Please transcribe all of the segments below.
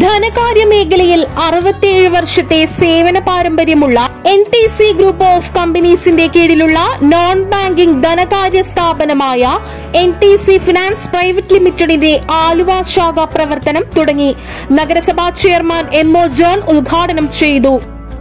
ധനകാര്യ മേഖലയിൽ 67 വർഷത്തെ സേവന പാരമ്പര്യമുള്ള NTC ഗ്രൂപ്പ് ഓഫ് കമ്പനീസിന്റെ കീഴിലുള്ള നോൺ ബാങ്കിംഗ് ധനകാര്യ സ്ഥാപനമായ NTC ഫിനാൻസ് പ്രൈവറ്റ് ലിമിറ്റഡിന്റെ ആലുവ ശാഖ പ്രവർത്തനം തുടങ്ങി. നഗരസഭാ ചെയർമാൻ MO ജോൺ ഉദ്ഘാടനം ചെയ്തു.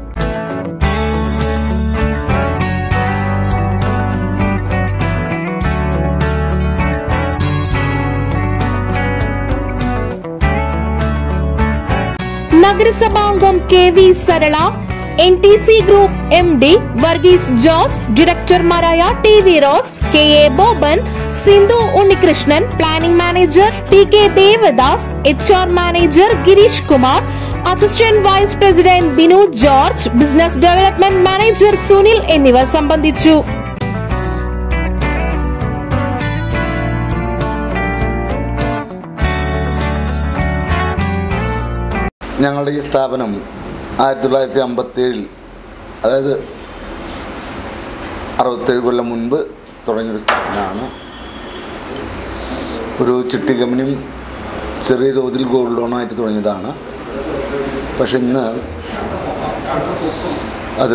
നഗരസഭാംഗം KV Sarala, NTC group MD Varghese Jose, ഡയറക്ടർമാരായ TV Rose, KA Boban, Sindhu Unnikrishnan, planning manager TK Devadas, HR manager Girish Kumar, assistant vice president Binu George, business development manager Sunil എന്നിവർ സംബന്ധിച്ചു. ഞങ്ങളുടെ ഈ സ്ഥാപനം 1957 അതായത് 67 കൊല്ലം മുൻപ് തുടങ്ങിയൊരു സ്ഥാപനമാണ്. ഒരു ചിട്ടി കമ്പനിയും ചെറിയ തോതിൽ ഗോൾഡ് ലോണായിട്ട് തുടങ്ങിയതാണ്. പക്ഷെ ഇന്ന് അത്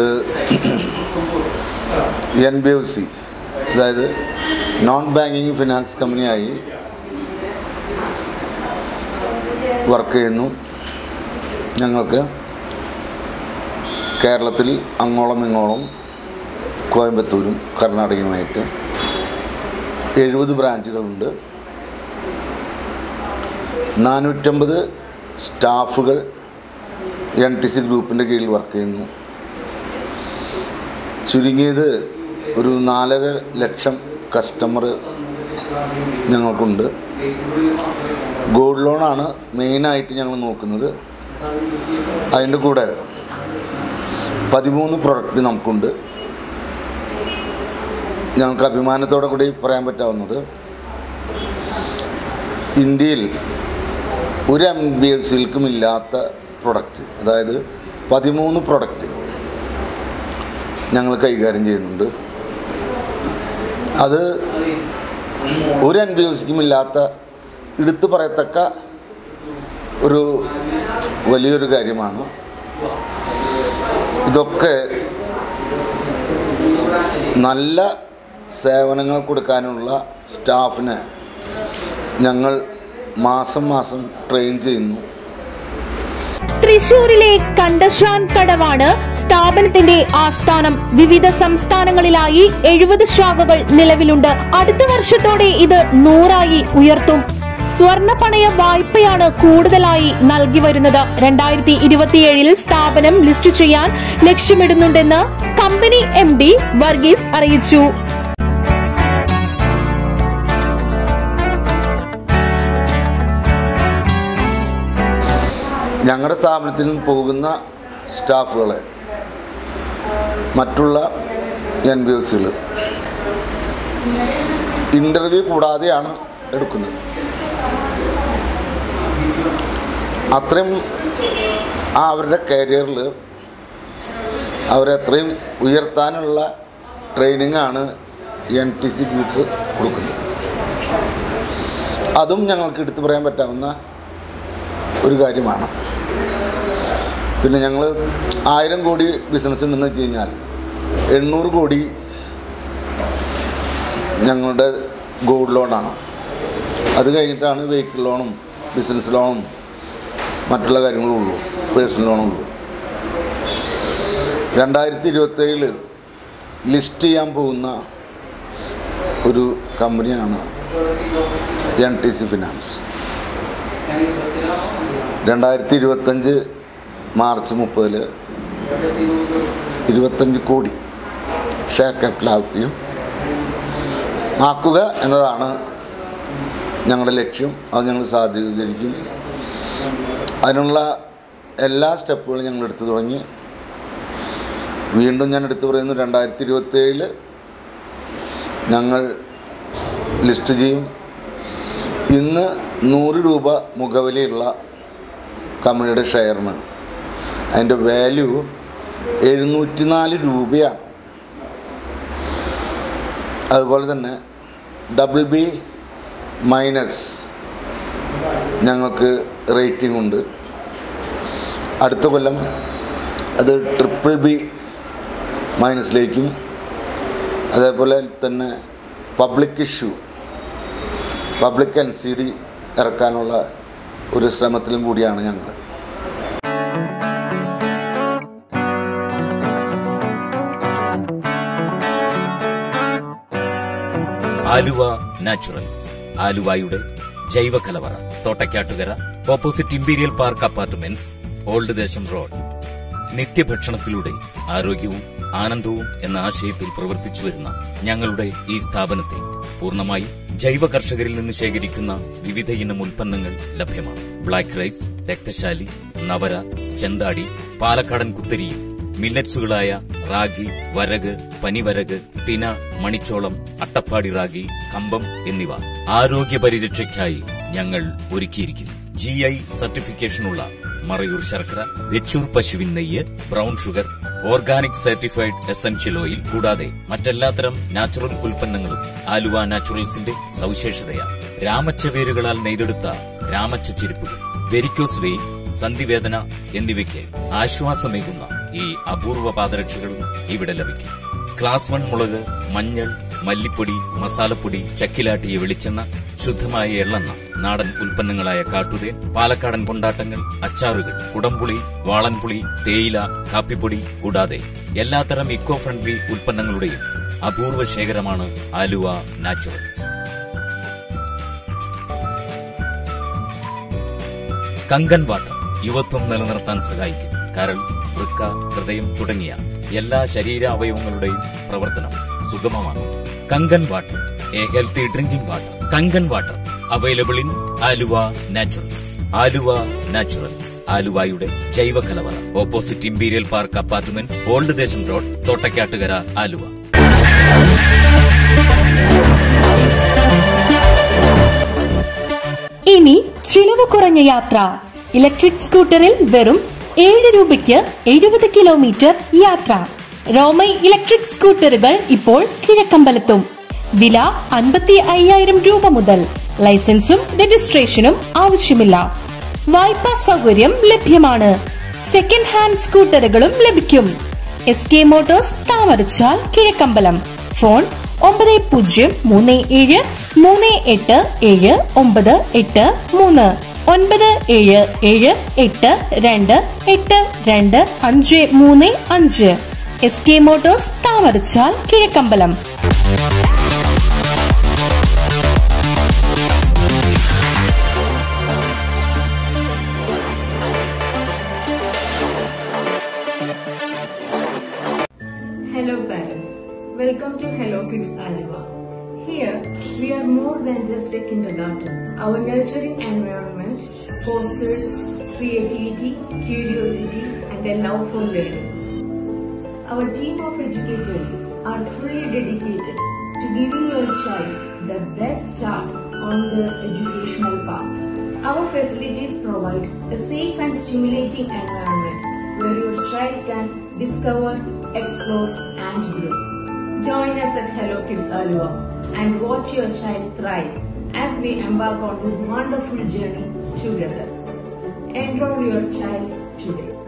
NBFC അതായത് നോൺ ബാങ്കിങ് ഫിനാൻസ് കമ്പനിയായി വർക്ക് ചെയ്യുന്നു. ഞങ്ങൾക്ക് കേരളത്തിൽ അങ്ങോളം ഇങ്ങോളം കോയമ്പത്തൂരും കർണാടകയുമായിട്ട് 70 ബ്രാഞ്ചുകളുണ്ട്. 450 സ്റ്റാഫുകൾ NTC ഗ്രൂപ്പിൻ്റെ കീഴിൽ വർക്ക് ചെയ്യുന്നു. ചുരുങ്ങിയത് ഒരു 4.5 ലക്ഷം കസ്റ്റമർ ഞങ്ങൾക്കുണ്ട്. ഗോൾഡ് ലോണാണ് മെയിനായിട്ട് ഞങ്ങൾ നോക്കുന്നത്. അതിൻ്റെ കൂടെ 13 പ്രൊഡക്റ്റ് നമുക്കുണ്ട്. ഞങ്ങൾക്ക് അഭിമാനത്തോടെ കൂടി പറയാൻ പറ്റാവുന്നത് ഇന്ത്യയിൽ ഒരു NBFCയിൽക്കും ഇല്ലാത്ത പ്രൊഡക്റ്റ്, അതായത് 13 പ്രൊഡക്റ്റ് ഞങ്ങൾ കൈകാര്യം ചെയ്യുന്നുണ്ട്. അത് ഒരു NBFCക്കും ഇല്ലാത്ത, എടുത്തു പറയത്തക്ക ഒരു വലിയൊരു കാര്യമാണ്. ഇതൊക്കെ നല്ല സേവനങ്ങൾ കൊടുക്കാനുള്ള സ്റ്റാഫിനെ ഞങ്ങൾ മാസം മാസം ട്രെയിൻ ചെയ്യുന്നു. തൃശൂരിലെ കണ്ടശാൻ കടവാണ് സ്ഥാപനത്തിന്റെ ആസ്ഥാനം. വിവിധ സംസ്ഥാനങ്ങളിലായി 70 ശാഖകൾ നിലവിലുണ്ട്. അടുത്ത വർഷത്തോടെ ഇത് 100ആയി ഉയർത്തും. സ്വർണ്ണ പണയ വായ്പയാണ് കൂടുതലായി നൽകി വരുന്നത്. 2027 സ്ഥാപനം ലിസ്റ്റ് ചെയ്യാൻ ലക്ഷ്യമിടുന്നുണ്ടെന്ന് കമ്പനി MD വർഗീസ് അറിയിച്ചു. ഞങ്ങളുടെ സ്ഥാപനത്തിൽ പോകുന്ന സ്റ്റാഫുകളെ മറ്റുള്ള NBFCകൾ ഇൻ്റർവ്യൂ കൂടാതെയാണ് എടുക്കുന്നത്. അത്രയും അവരുടെ കരിയറിൽ അവരത്രയും ഉയർത്താനുള്ള ട്രെയിനിങ്ങാണ് NTC ഗ്രൂപ്പ് കൊടുക്കുന്നത്. അതും ഞങ്ങൾക്ക് എടുത്തു പറയാൻ പറ്റാവുന്ന ഒരു കാര്യമാണ്. പിന്നെ ഞങ്ങൾ 1000 കോടി ബിസിനസ് ഉണ്ടെന്ന് വെച്ച് കഴിഞ്ഞാൽ 800 കോടി ഞങ്ങളുടെ ഗോൾഡ് ലോണാണ്. അത് കഴിഞ്ഞിട്ടാണ് വെഹിക്കിൾ ലോണും ബിസിനസ് ലോണും മറ്റുള്ള കാര്യങ്ങളും ഉള്ളൂ, പേഴ്സണൽ ലോണും ഉള്ളൂ. 2027 ലിസ്റ്റ് ചെയ്യാൻ പോകുന്ന ഒരു കമ്പനിയാണ് NTC ഫിനാൻസ്. 2025 മാർച്ച് 30 25 കോടി ഷെയർ ക്യാപിറ്റൽ ആക്കുക എന്നതാണ് ഞങ്ങളുടെ ലക്ഷ്യം. അത് ഞങ്ങൾ സാധൂകരിക്കും. അതിനുള്ള എല്ലാ സ്റ്റെപ്പുകളും ഞങ്ങൾ എടുത്തു തുടങ്ങി. വീണ്ടും ഞാൻ എടുത്തു പറയുന്നു, 2027 ഞങ്ങൾ ലിസ്റ്റ് ചെയ്യും. ഇന്ന് 100 രൂപ മുഖവിലയുള്ള കമ്പനിയുടെ ഷെയറിന് അതിൻ്റെ വാല്യൂ 704 രൂപയാണ്. അതുപോലെ തന്നെ BB- ഞങ്ങൾക്ക് റേറ്റിംഗ് ഉണ്ട്. അടുത്ത കൊല്ലം അത് BBB മൈനസിലേക്കും അതേപോലെ തന്നെ പബ്ലിക് NCD ഇറക്കാനുള്ള ഒരു ശ്രമത്തിലും കൂടിയാണ് ഞങ്ങൾ. ആലുവ നാച്ചുറൽസ്, ആലുവയുടെ ജൈവ കലവറ, Thottakkattukara, opposite imperial park apartments, old Desam road. നിത്യഭക്ഷണത്തിലൂടെ ആരോഗ്യവും ആനന്ദവും എന്ന ആശയത്തിൽ പ്രവർത്തിച്ചു വരുന്ന ഞങ്ങളുടെ ഈ സ്ഥാപനത്തിൽ പൂർണ്ണമായി ജൈവ കർഷകരിൽ നിന്ന് ശേഖരിക്കുന്ന വിവിധ ഇനം ഉൽപ്പന്നങ്ങൾ ലഭ്യമാണ്. ബ്ലാക്ക് റൈസ്, രക്തശാലി, നവര, ചെന്താടി, പാലക്കാടൻ കുത്തരിയും മില്ലറ്റ്സുകളായ റാഗി, വരക്, പനിവരക്, തിന, മണിച്ചോളം, അട്ടപ്പാടി റാഗി, കമ്പം എന്നിവ ആരോഗ്യ പരിരക്ഷയ്ക്കായി ഞങ്ങൾ ഒരുക്കിയിരിക്കുന്നു. GI സർട്ടിഫിക്കേഷനുള്ള മറയൂർ ശർക്കര, വെച്ചൂർ പശുവിൻ നെയ്യ്, brown sugar, organic certified essential oil കൂടാതെ മറ്റെല്ലാത്തരം നാച്ചുറൽ ഉൽപ്പന്നങ്ങളും ആലുവ നാച്ചുറൽസിന്റെ സവിശേഷതയാണ്. രാമച്ച വേരുകളാൽ നെയ്തെടുത്ത രാമച്ച ചെരുപ്പുകൾ, വെരിക്കോസ് വെയിൻ, സന്ധിവേദന എന്നിവയ്ക്ക് ആശ്വാസമേകുന്ന ഈ അപൂർവ പാദരക്ഷകളും ഇവിടെ ലഭിക്കും. ക്ലാസ് 1 മുളക്, മഞ്ഞൾ, മല്ലിപ്പൊടി, മസാലപ്പൊടി, ചക്കിലാട്ടിയ വെളിച്ചെണ്ണ, ശുദ്ധമായ എള്ളെണ്ണ, നാടൻ ഉൽപ്പന്നങ്ങളായ കാട്ടുതേൻ, പാലക്കാടൻ കൊണ്ടാട്ടങ്ങൾ, അച്ചാറുകൾ, കുടംപുളി, വാളൻപുളി, തേയില, കാപ്പിപ്പൊടി കൂടാതെ എല്ലാത്തരം ഇക്കോ ഫ്രണ്ട്ലി ഉൽപ്പന്നങ്ങളുടെയും അപൂർവ ശേഖരമാണ് ആലുവ നാച്ചുറൽസ്. കങ്കൻ വാട്ടർ യുവത്വം നിലനിർത്താൻ സഹായിക്കും. കരൾ, വൃക്ക, ഹൃദയം തുടങ്ങിയ എല്ലാ ശരീരാവയവങ്ങളുടെയും പ്രവർത്തനം സുഗമമാകും. Kangen water, a healthy drinking water. Kangen water available in Aluva naturals. Aluva naturals, ആലുവയുടെ ജൈവ കലവറ, opposite imperial park apartments, old Desam road, Thottakkattukara, Aluva. ഇനി ചിലവ് കുറഞ്ഞ യാത്ര. ഇലക്ട്രിക് സ്കൂട്ടറിൽ വെറും 7 രൂപയ്ക്ക് 70 കിലോമീറ്റർ യാത്ര. റോമൈ ഇലക്ട്രിക് സ്കൂട്ടറുകൾ ഇപ്പോൾ കിഴക്കമ്പലത്തും. വില 55,000 രൂപ മുതൽ. ലൈസൻസും രജിസ്ട്രേഷനും ആവശ്യമില്ല. വായ്പാ സൗകര്യം ലഭ്യമാണ്. സെക്കൻഡ് ഹാൻഡ് സ്കൂട്ടറുകളും ലഭിക്കും. SK motors, Thamarachal, Kizhakkambalam. Phone 9030387983 9778228535. SK motors, Thamarachal, Kizhakkambalam. Hello parents, welcome to Hello Kids Aluva. Here, we are more than just a kindergarten. Our nurturing environment fosters creativity, curiosity, and a love for learning. Our team of educators are fully dedicated to giving your child the best start on their educational path. Our facilities provide a safe and stimulating environment where your child can discover, explore, and grow. Join us at Hello Kids Aluva and watch your child thrive as we embark on this wonderful journey together. Enroll your child today.